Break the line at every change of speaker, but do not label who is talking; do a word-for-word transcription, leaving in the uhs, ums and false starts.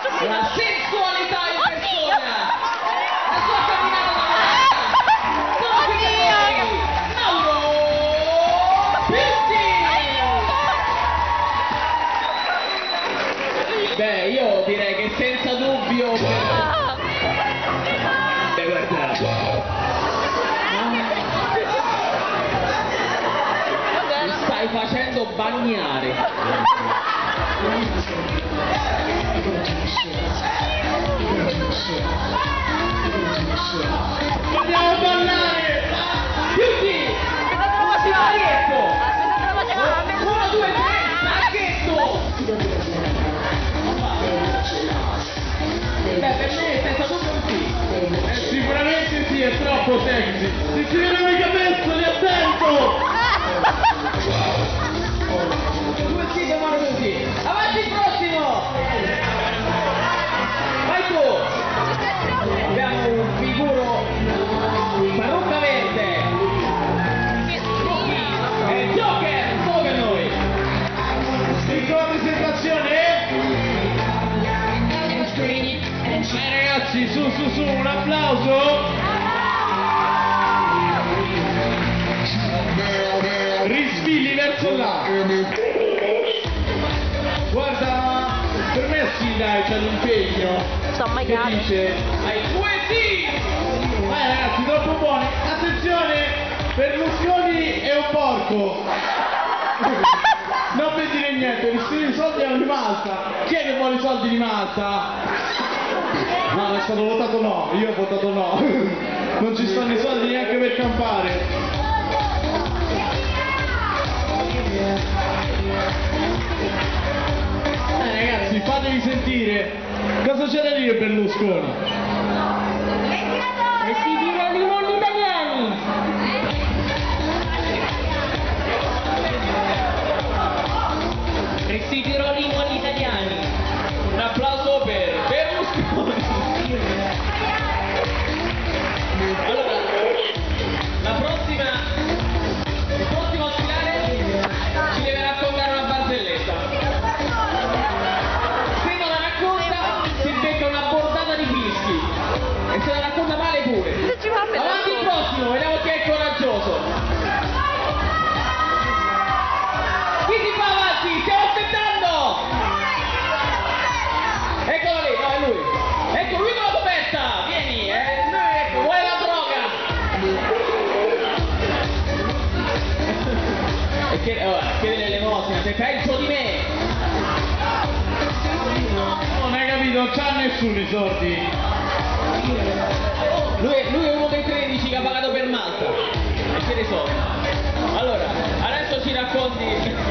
La sensualità in persona, la sua camminata da sono qui con noi, Mauro Pitti! Beh, io direi che senza dubbio... Beh, guarda... Mi stai facendo bagnare. Andiamo a ballare! Tutti! Sacchetto! Uno, due, tre! Sacchetto! Beh, per me senza dubbio un sì.
Eh, sicuramente sì, è troppo sexy. Si ci vedono i capezzoli, attento!
Due sì, due mani così. Avanti il prossimo! Vai tu! Abbiamo un figuro parrucca verde. E Joker, solo per noi.
Piccola presentazione. Eh ragazzi, su su su, un applauso. Risfili verso là. Guarda, per me sì dai, c'è l'impegno. Che dice?
Hai due sì!
Vai ragazzi, troppo buoni. Attenzione, Berlusconi è un porco. Non per dire niente, rischiare i soldi a Malta. Chi è che vuole i soldi di Malta? No, è stato votato no, io ho votato no. Non ci stanno i soldi neanche per campare. Eh ragazzi, fatevi sentire. Cosa c'è da dire Berlusconi?
E si tirano i mondi italiani! Vestiti Rolling agli italiani. Un applauso per Berlusconi. Allora, la prossima, il prossimo sfilare ci deve raccontare una barzelletta. Se non la racconta, si becca una bordata di fischi. E se la racconta male pure. Avanti il prossimo, vediamo chi è coraggioso. Chi si fa avanti? Stiamo aspettando! Eccolo lì, no, è lui. Ecco, lui con la coperta! Vieni, eh, lui, ecco, vuole la droga! E chiede, oh, chiede l'elemosina, se peggio di me!
Non hai capito, non c'ha nessuno i soldi.
Lui, lui è uno dei tredici che ha pagato per Malta e chiede soldi. Allora, adesso ci racconti